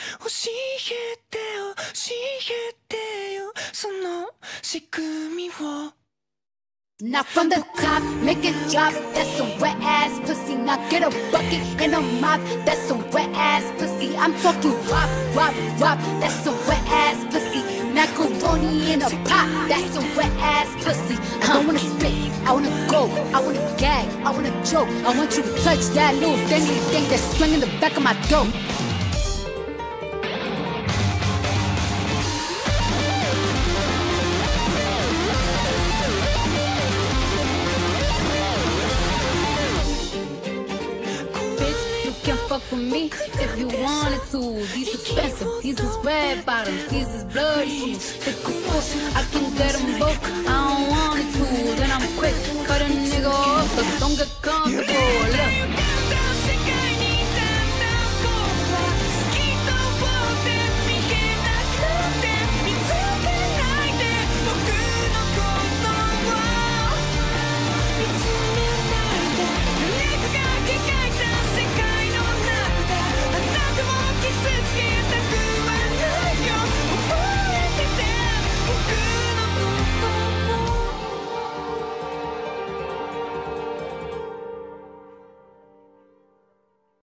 教えて教えてよその仕組みを Now from the top, make it drop, that's some wet ass pussy. Now get a bucket and a mop, that's some wet ass pussy. I'm talking wop, wop, wop, that's some wet ass pussy. Macaroni in a pot, that's some wet ass pussy. I don't wanna spit, I wanna go, I wanna gag, I wanna choke. I want you to touch that little dangly thing that's swinging the back of my throat. Fuck with me if you wanted to. These expensive, these is red bottoms, these is bloody shoes. I can get them both, I don't want it to. Then I'm quick, cut a nigga off, so don't get comfortable. Look.